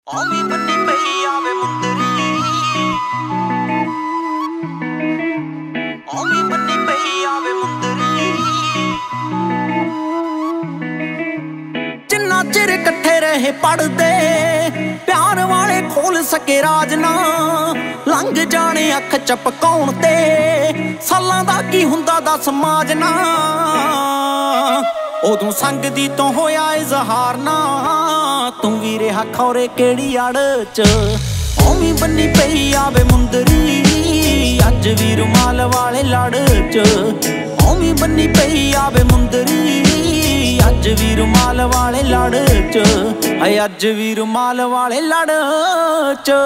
ओवी बन्नी पई आवे मुंदरी, ओवी बन्नी पई आवे मुंदरी। जिन्ना चिर कट्ठे रहे पढ़दे प्यार वाले खोल सके राज ना, लंघ जाने अख चपकाउण ते सालां दा की हुंदा दस माजना। उदों संग दी तो होया इजहार ना, तू भी रहा खौरे केड़ी आड़ च। ओवी बन्नी पई आवे मुंदरी, अज भी रुमाल वाले लड़ च। ओवी बन्नी पई आवे मुंदरी, अज भी रुमाल वाले लड़ च। अज भी रुमाल वाले लड़ च।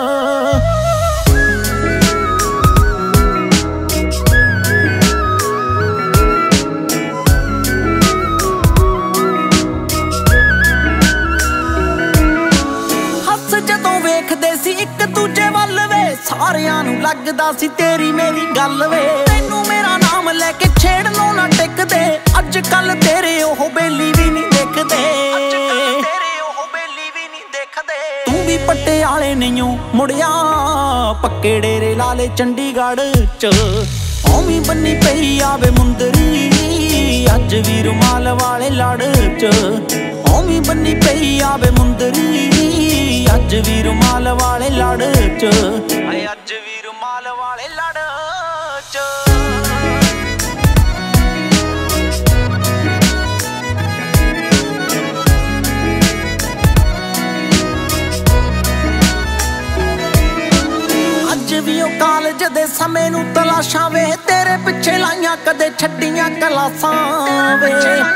एक दूजे वल वे सारियां नू लगदा सी तेरी मेरी गल वे। तैनू मेरा नाम लेके छेड़ लो ना टिकदे, अज कल तेरे ओह बेली भी नहीं देखदे। तू भी पटियाले नहीं मुड़िया, पक्के डेरे लाले चंडीगढ़ च। ओवी बन्नी पई आवे मुंदरी, अज भी रुमाल वाले लड़ च। ओवी बन्नी पई आवे मुंदरी, अज भी रुमाल वाले लड़ च। अज भी रुमाल वाले लड़ च। अज भी ओ कालज दे समय नू तलाशां वे, तेरे पिछे लाइयां कदे छड्डियां क्लासां वे।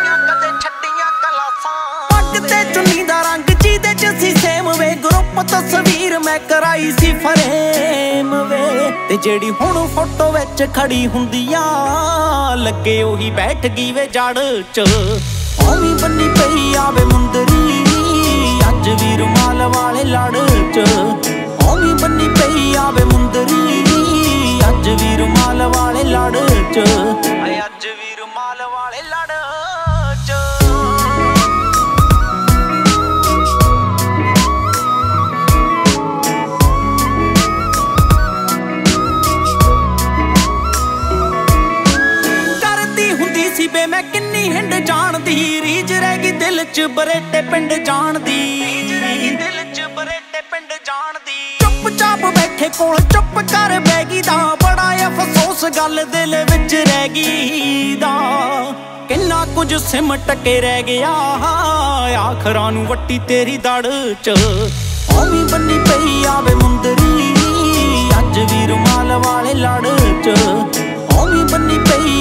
पग ते चुन्नी दा रंग जिहदे च सी सेम वे, ग्रुप तस्वीर मैं कराई सी फरेम वे। ते जेड़ी हुण फोटो विच खड़ी हुंदिया, लगे ओही बैठ गई वे जड़ च। ओवी बन्नी पई आवे मुंदरी, अज भी रुमाल वाले लड़ च। ओवी बन्नी पई आवे मुंदरी, अज भी रुमाल वाले लड़ च। अज भी रुमाल वाले लड़ च। बे मैं किन्नी हिंड जान दी, रीज रह गई दिल च बरेटे पिंड जान दी। चुप चाप बैठे कोल चुप कर बैगी दा, बड़ा अफसोस गल दिल विच रह गई दा। किन्ना कुछ सिमट के रह गया, आखरां नू वट्टी तेरी दड़ च। ओवी बन्नी पई आवे मुंदरी, अज भी रुमाल वाले लड़ च। ओवी बन्नी पई